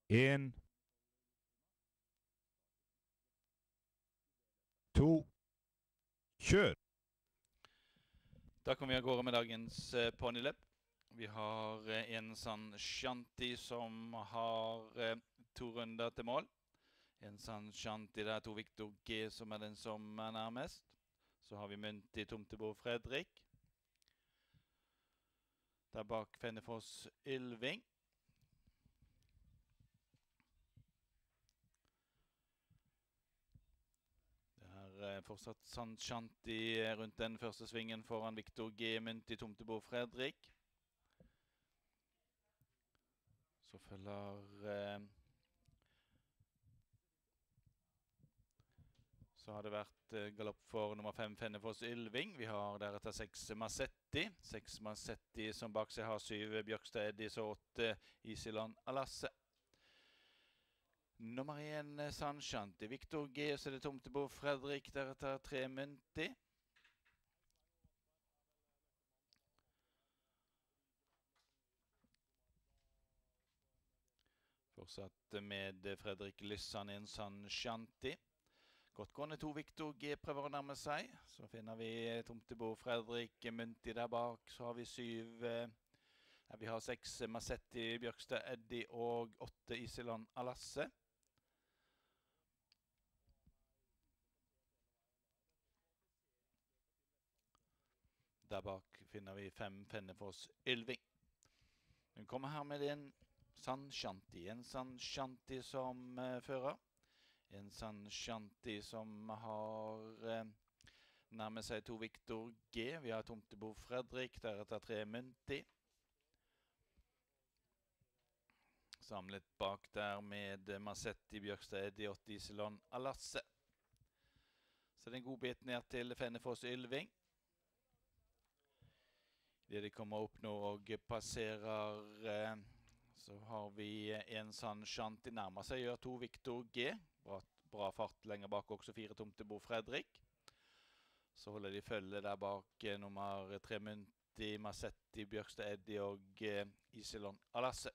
En, to, kjør! Da kommer vi av gårde med dagens ponyløp. Vi har en sånn Shanti som har 2 runder til mål. En sånn Shanti der to Victor G som er den som er nærmest. Så har vi Munti Tomtebo Fredrik. Der bak Fennefoss Ylving. Det er fortsatt sånn Shanti rundt den første svingen foran Victor G, Munti Tomtebo Fredrik. Så følger Så har det vært galopp for nummer 5 Fennefoss Ylving. Vi har deretter 6 Massetti. 6 Massetti som bak seg har 7 Bjørkstad Eddis og 8 Isiland Alasse. Nummer 1 Sanshanti. Victor G, så er det Tomtebo Fredrik. Deretter 3 Munti. Fortsatt med Fredrik Lyssan en Sanshanti. Godt gående to Victor G prøver å nærme seg. Så finner vi Tomtebo Fredrik Munti der bak. Så har vi 7 Vi har 6 Massetti Bjørkstad Eddie og 8 Isiland Alasse. Der bak finner vi 5 Fennefoss Ylving. Hun kommer her med en Sanshanti. En Sanshanti som fører. En Sanshanti som har nærmet seg to Victor G. Vi har Tomtebo Fredrik, deretter 3 Munti. Samlet bak der med Massetti Bjørkstad Eddie, 8 Isiland Alasse. Så det er en god bit ned til Fennefoss Ylving. Det de kommer opp nå og passerer, så har vi en Sanshanti nærmer seg, gjør 2 Victor G. Bra fart lenger bak også, 4 Tomtebo Fredrik. Så holder de følge der bak nummer 3 Munti, Massetti, Bjørkstad Eddie og Isiland Alasse.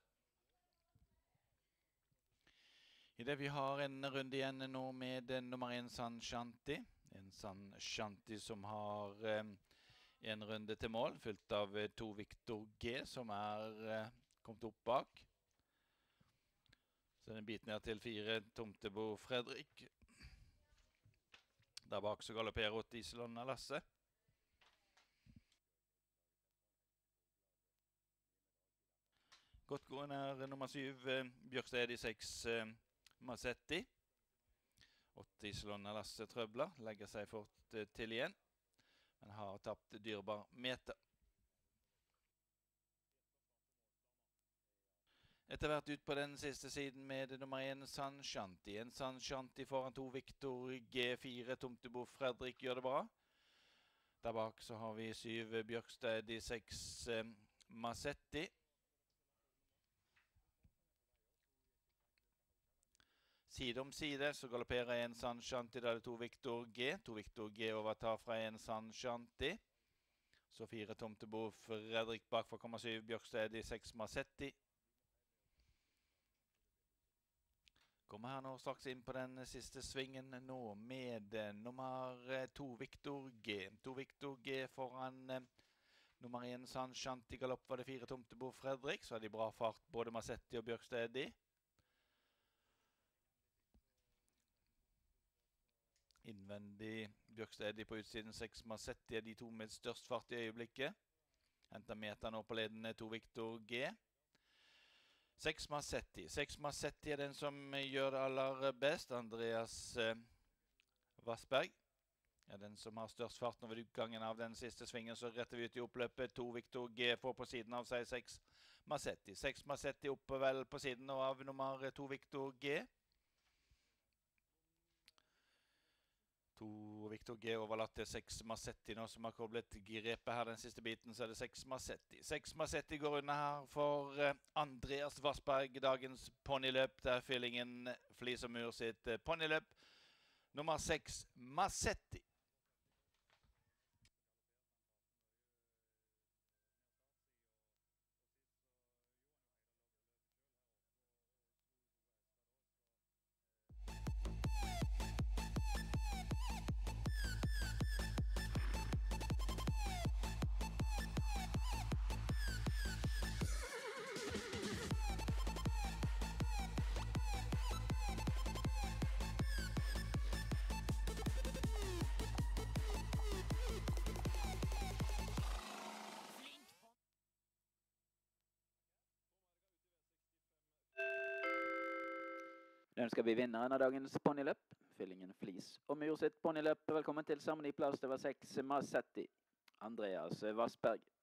I det vi har en runde igjen nå med nummer 1 Sanshanti. En Sanshanti som har en runde til mål, fulgt av 2 Victor G som er kommet opp bak. Så den biten ned til 4 Tomtebo Fredrik. Der bak så galopperer 8 Isiland Alasse. Godt gående er nummer 7 Bjørkstad Eddie, 6 Massetti. 8 Isiland Alasse trøbler, legger seg fort til igjen, men har tapt dyrebar meter. Etter hvert ut på den siste siden med nummer 1 Sanshanti. En Sanshanti foran 2 Victor G4. Tomtebo Fredrik gjør det bra. Der bak så har vi 7 Bjørkstad Eddie, 6 Massetti. Side om side så galopperer en Sanshanti, da er det 2 Victor G. 2 Victor G overtar fra en Sanshanti. Så 4 Tomtebo Fredrik bak for 7 Bjørkstad Eddie, 6 Massetti. Kommer her nå straks inn på den siste svingen nå med nummer 2 Victor G. 2 Victor G foran nummer 1 Sanshanti. Galopp var det 4 Tomtebo Fredrik. Så har de bra fart, både Massetti og Bjørkstad Eddie. Innvendig Bjørkstad Eddie på utsiden, 6 Massetti er de to med størst fart i øyeblikket. Henter meter nå på ledende 2 Victor G. 6 Massetti. 6 Massetti er den som gjør det aller best. Andreas Vassberg er den som har størst fart nå ved utgangen av den siste svingen. Så retter vi ut i oppløpet. 2 Victor G får på siden av seg 6 Massetti. 6 Massetti oppe vel på siden nå av nummer 2 Victor G. 2 Victor G overlatt til 6 Massetti nå, som har koblet grepet her den siste biten, så er det 6 Massetti. 6 Massetti går unna her for Andreas Vassberg, dagens ponyløp. Der fyllingen Flis og Mur sitt ponyløp. Nummer 6 Massetti. Da ønsker vi vinneren av dagens ponyløp, Fyllingen Flis og Mur sitt ponyløp. Velkommen til Sammenligningsplass, det var 6 Masetti. Andreas Vassberg.